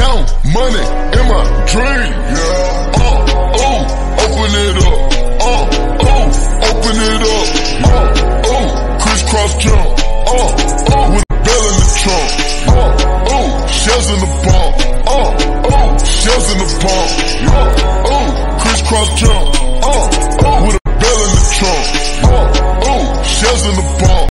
count money in my dream. Yeah. Open it up. Open it up. Crisscross jump. With a bell in the trunk. Shells in the pump. Shells in the pump. Crisscross jump.